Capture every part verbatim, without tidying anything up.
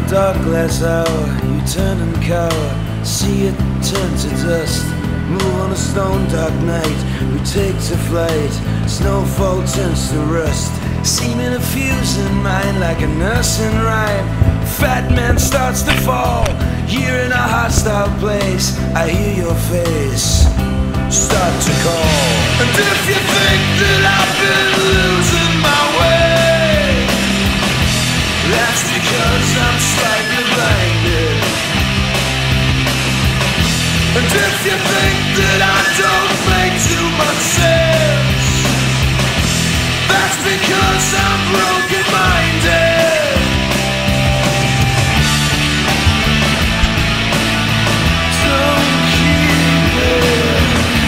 Dark glass hour, you turn and cower. See it turn to dust. Move on a stone dark night, we take to flight. Snowfall turns to rust, seeming to fuse in mind like a nursing rhyme. Fat man starts to fall, here in a hostile place. I hear your face start to call. And if you think that I've been losing my way, that's because I'm slightly blinded. And if you think that I don't make too much sense, that's because I'm broken-minded. Don't keep it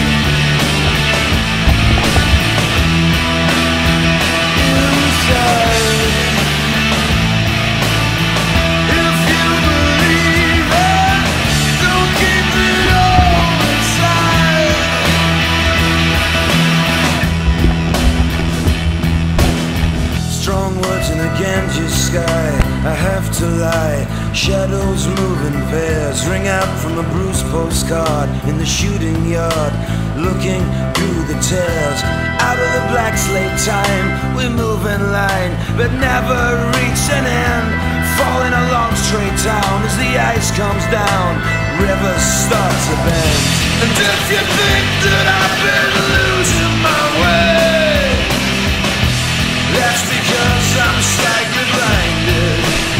inside. If you believe it, don't keep it all inside. Strong words in a Ganges sky, I have to lie. Shadows move in pairs, ring out from a bruised postcard in the shooting yard. Looking through the tears, out of the black slate time, we move in line, but never reach an end. Falling along straight down as the ice comes down, rivers start to bend. And if you think that I've been losing my way, that's because I'm slightly blinded.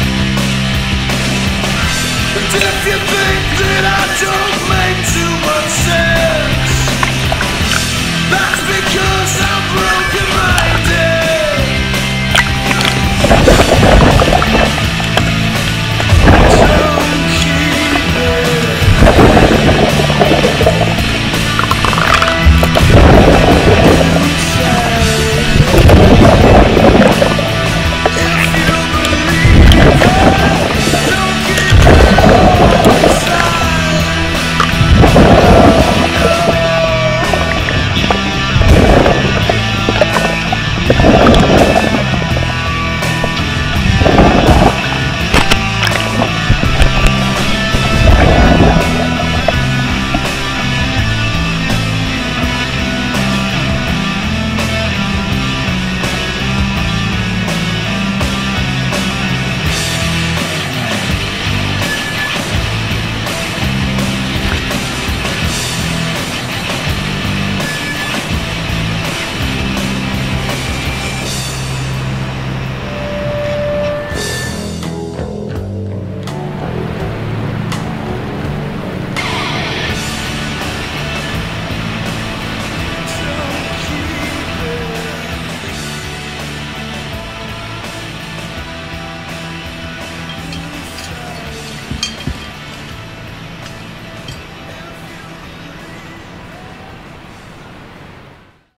And if you think that I don't make too much sense, that's because I'm broken.